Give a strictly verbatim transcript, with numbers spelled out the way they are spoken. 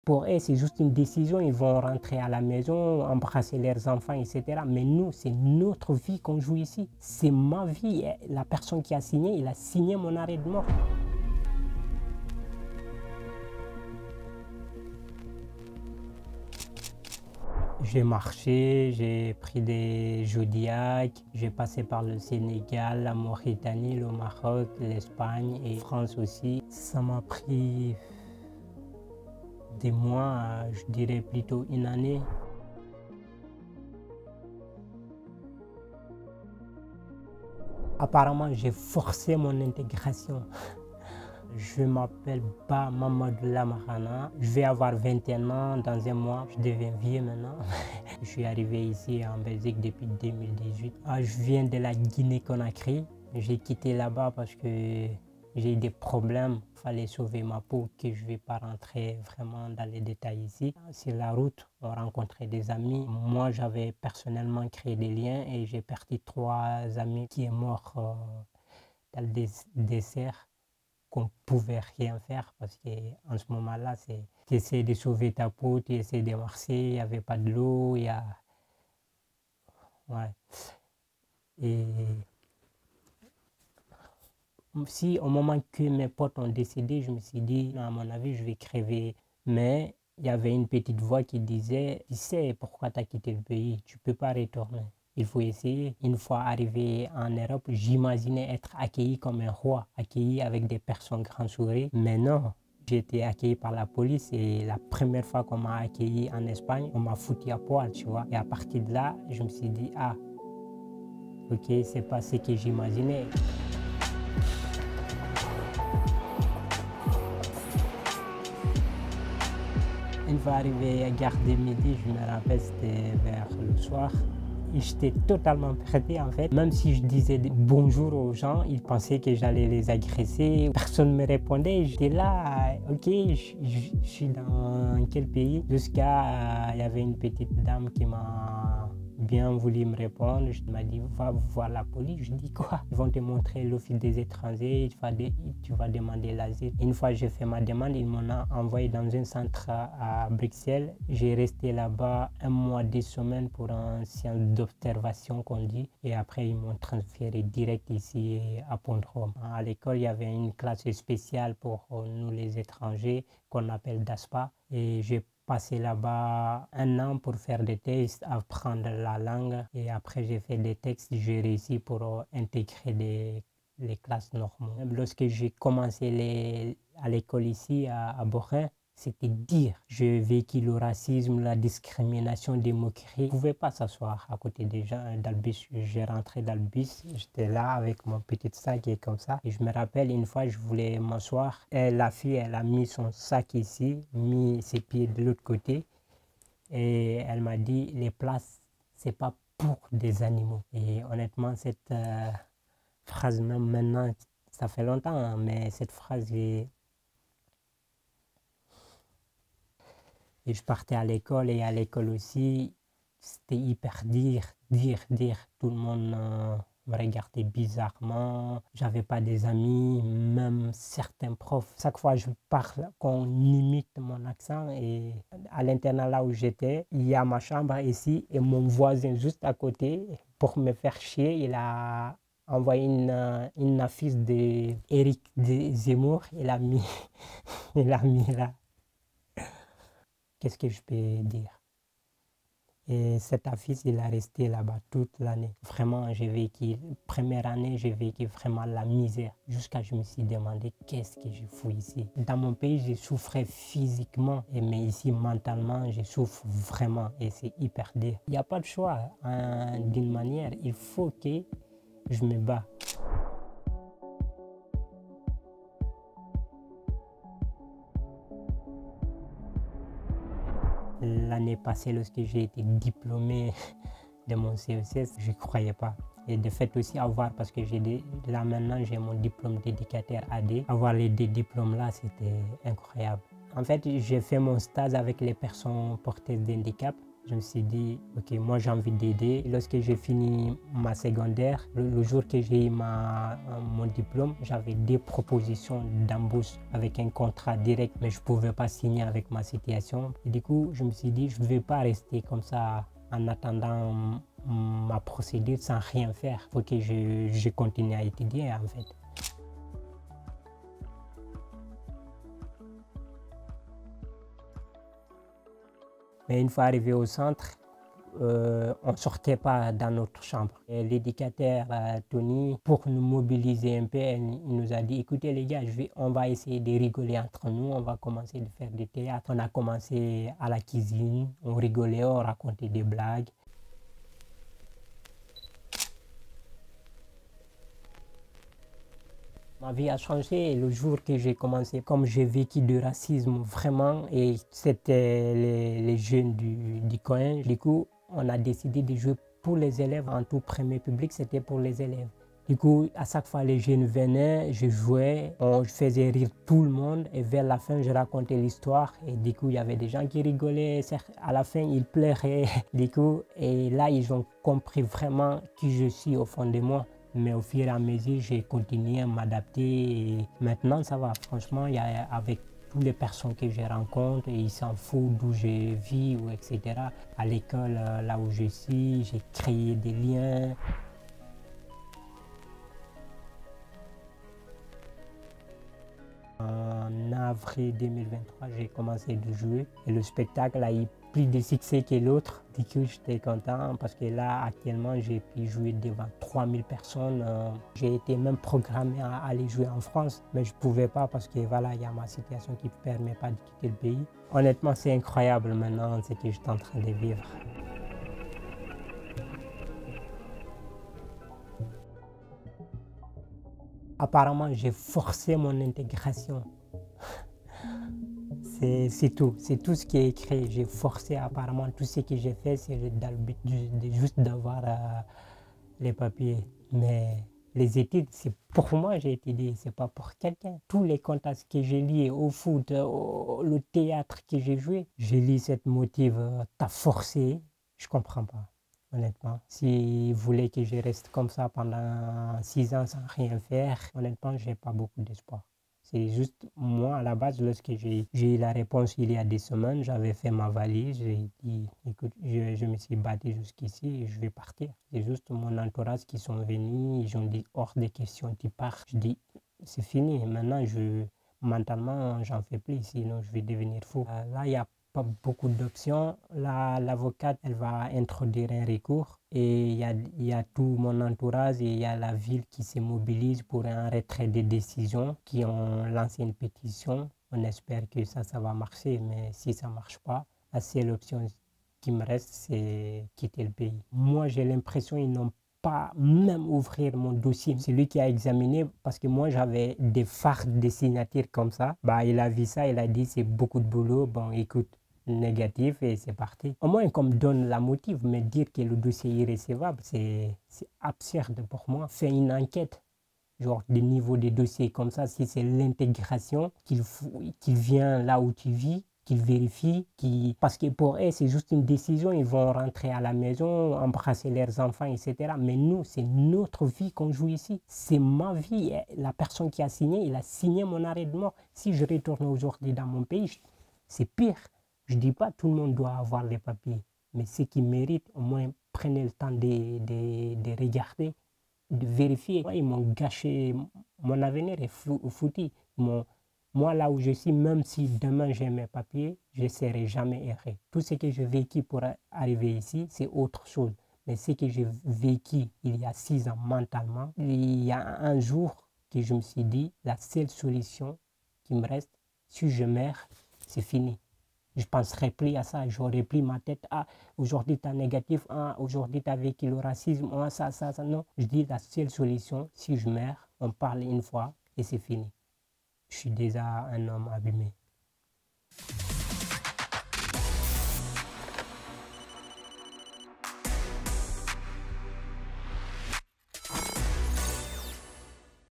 Pour eux, c'est juste une décision, ils vont rentrer à la maison, embrasser leurs enfants, et cetera. Mais nous, c'est notre vie qu'on joue ici. C'est ma vie. La personne qui a signé, il a signé mon arrêt de mort. J'ai marché, j'ai pris des Zodiac, j'ai passé par le Sénégal, la Mauritanie, le Maroc, l'Espagne et France aussi. Ça m'a pris des mois, je dirais plutôt une année. Apparemment, j'ai forcé mon intégration. Je m'appelle Ba Mamadou Lamarana. Je vais avoir vingt et un ans dans un mois. Je deviens vieux maintenant. Je suis arrivé ici en Belgique depuis deux mille dix-huit. Ah, je viens de la Guinée-Conakry. J'ai quitté là-bas parce que j'ai eu des problèmes. Il fallait sauver ma peau, que je ne vais pas rentrer vraiment dans les détails ici. Sur la route, on rencontrait des amis. Moi, j'avais personnellement créé des liens et j'ai perdu trois amis qui sont morts euh, dans le désert. Qu'on ne pouvait rien faire parce qu'en ce moment-là, tu essaies de sauver ta peau, tu essaies de marcher, il n'y avait pas de l'eau, il y a... Ouais. Et si au moment que mes potes ont décédé, je me suis dit, à mon avis, je vais crever. Mais il y avait une petite voix qui disait, tu sais pourquoi tu as quitté le pays, tu ne peux pas retourner. Il faut essayer. Une fois arrivé en Europe, j'imaginais être accueilli comme un roi, accueilli avec des personnes grand sourires. Mais non, j'ai été accueilli par la police et la première fois qu'on m'a accueilli en Espagne, on m'a foutu à poil, tu vois. Et à partir de là, je me suis dit, ah, ok, c'est pas ce que j'imaginais. Une fois arrivé à Gare de Midi, je me rappelle, c'était vers le soir. J'étais totalement perdu en fait. Même si je disais bonjour aux gens, ils pensaient que j'allais les agresser. Personne ne me répondait. J'étais là, ok, je, je, je suis dans quel pays? Jusqu'à, il y avait une petite dame qui m'a bien voulu me répondre. Je m'a dit, va voir la police. Je dis quoi? Ils vont te montrer l'office des étrangers, tu vas, de, tu vas demander l'asile. Une fois j'ai fait ma demande, ils m'ont envoyé dans un centre à, à Bruxelles. J'ai resté là-bas un mois, deux semaines pour un séance d'observation qu'on dit. Et après, ils m'ont transféré direct ici à Pont-Rome. À l'école, il y avait une classe spéciale pour nous les étrangers qu'on appelle DASPA. Et j'ai passé là-bas un an pour faire des tests, apprendre la langue. Et après, j'ai fait des textes, j'ai réussi pour intégrer des, les classes normales. Lorsque j'ai commencé les, à l'école ici, à, à Borin, c'était dire. J'ai vécu le racisme, la discrimination, des moqueries. Je ne pouvais pas s'asseoir à côté des gens dans le bus. J'ai rentré dans le bus, j'étais là avec mon petit sac et comme ça. Et je me rappelle, une fois, je voulais m'asseoir. La fille, elle a mis son sac ici, mis ses pieds de l'autre côté. Et elle m'a dit, les places, ce n'est pas pour des animaux. Et honnêtement, cette euh, phrase, même maintenant, ça fait longtemps, hein, mais cette phrase est... Et je partais à l'école et à l'école aussi, c'était hyper dire, dire, dire. Tout le monde euh, me regardait bizarrement. J'avais pas des amis, même certains profs. Chaque fois que je parle, qu'on imite mon accent. Et à l'internat là où j'étais, il y a ma chambre ici et mon voisin juste à côté, pour me faire chier, il a envoyé une, une affiche d'Éric Zemmour. Il a mis, il a mis là. Qu'est-ce que je peux dire? Et cet affiche, il a resté là-bas toute l'année. Vraiment, j'ai vécu, première année, j'ai vécu vraiment la misère. Jusqu'à ce que je me suis demandé qu'est-ce que je fous ici. Dans mon pays, je souffrais physiquement, mais ici, mentalement, je souffre vraiment et c'est hyper dur. Il n'y a pas de choix. Hein, d'une manière, il faut que je me bats. L'année passée, lorsque j'ai été diplômé de mon C E C S, je ne croyais pas. Et de fait aussi avoir, parce que j'ai des, là maintenant j'ai mon diplôme d'éducateur A D, avoir les deux diplômes là, c'était incroyable. En fait, j'ai fait mon stage avec les personnes porteuses d'handicap. Je me suis dit, ok, moi j'ai envie d'aider. Lorsque j'ai fini ma secondaire, le, le jour que j'ai eu ma, mon diplôme, j'avais des propositions d'embauche avec un contrat direct, mais je ne pouvais pas signer avec ma situation. Et du coup, je me suis dit, je ne vais pas rester comme ça en attendant ma procédure sans rien faire. Il faut que je, je continue à étudier en fait. Mais une fois arrivé au centre, euh, on ne sortait pas dans notre chambre. L'éducateur, euh, Tony, pour nous mobiliser un peu, elle, il nous a dit, écoutez les gars, je vais, on va essayer de rigoler entre nous, on va commencer de faire du théâtre. On a commencé à la cuisine, on rigolait, on racontait des blagues. Ma vie a changé le jour que j'ai commencé, comme j'ai vécu du racisme vraiment, et c'était les, les jeunes du, du coin. Du coup, on a décidé de jouer pour les élèves. En tout premier public, c'était pour les élèves. Du coup, à chaque fois les jeunes venaient, je jouais, on, je faisais rire tout le monde et vers la fin, je racontais l'histoire et du coup, il y avait des gens qui rigolaient, à la fin, ils pleuraient. Du coup, et là, ils ont compris vraiment qui je suis au fond de moi. Mais au fur et à mesure, j'ai continué à m'adapter et maintenant, ça va. Franchement, il y a, avec toutes les personnes que je rencontre, ils s'en foutent d'où je vis, ou et cetera. À l'école, là où je suis, j'ai créé des liens. En avril deux mille vingt-trois, j'ai commencé de jouer et le spectacle a eu plus de succès que l'autre. Du coup, j'étais content parce que là, actuellement, j'ai pu jouer devant trois mille personnes. J'ai été même programmé à aller jouer en France, mais je ne pouvais pas parce que voilà, il y a ma situation qui ne me permet pas de quitter le pays. Honnêtement, c'est incroyable maintenant ce que je suis en train de vivre. Apparemment, j'ai forcé mon intégration. C'est tout, c'est tout ce qui est écrit. J'ai forcé apparemment tout ce que j'ai fait, c'est dans le but de, juste d'avoir euh, les papiers. Mais les études, c'est pour moi j'ai étudié, c'est pas pour quelqu'un. Tous les contacts que j'ai liés au foot, au le théâtre que j'ai joué, j'ai lu cette motive, euh, t'as forcé, je comprends pas. Honnêtement, s'ils voulaient que je reste comme ça pendant six ans sans rien faire, honnêtement, j'ai pas beaucoup d'espoir. C'est juste moi, à la base, lorsque j'ai eu la réponse il y a des semaines, j'avais fait ma valise, j'ai dit, écoute, je, je me suis battu jusqu'ici et je vais partir. C'est juste mon entourage qui sont venus, ils ont dit, hors de question, tu pars. Je dis, c'est fini, maintenant, je, mentalement, j'en fais plus, sinon je vais devenir fou. Euh, là, il y a pas beaucoup d'options. L'avocate, elle va introduire un recours et il y a, y a tout mon entourage et il y a la ville qui se mobilise pour un retrait des décisions, qui ont lancé une pétition. On espère que ça, ça va marcher, mais si ça ne marche pas, la seule option qui me reste, c'est quitter le pays. Moi, j'ai l'impression qu'ils n'ont pas même ouvrir mon dossier. C'est lui qui a examiné parce que moi j'avais des fardes de signatures comme ça. Bah, il a vu ça, il a dit c'est beaucoup de boulot. Bon, écoute, négatif et c'est parti. Au moins qu'on me donne la motive, mais dire que le dossier est irrécevable, c'est absurde pour moi. Faire une enquête, genre des niveaux de dossiers comme ça, si c'est l'intégration, qu'il qu'il vient là où tu vis, qu'ils vérifient, qui... parce que pour eux, c'est juste une décision, ils vont rentrer à la maison, embrasser leurs enfants, et cetera. Mais nous, c'est notre vie qu'on joue ici. C'est ma vie. La personne qui a signé, il a signé mon arrêt de mort. Si je retourne aujourd'hui dans mon pays, c'est pire. Je ne dis pas que tout le monde doit avoir les papiers, mais ceux qui méritent, au moins, prenez le temps de, de, de regarder, de vérifier. Ils m'ont gâché, mon avenir est foutu. Moi, là où je suis, même si demain j'ai mes papiers, je ne serai jamais erré. Tout ce que j'ai vécu pour arriver ici, c'est autre chose. Mais ce que j'ai vécu il y a six ans mentalement, il y a un jour que je me suis dit, la seule solution qui me reste, si je meurs, c'est fini. Je ne penserai plus à ça, j'aurai plus ma tête. Ah, aujourd'hui tu as négatif, ah, aujourd'hui tu as vécu le racisme, ah, ça, ça, ça. Non, je dis la seule solution, si je meurs, on parle une fois et c'est fini. Je suis déjà un homme abîmé.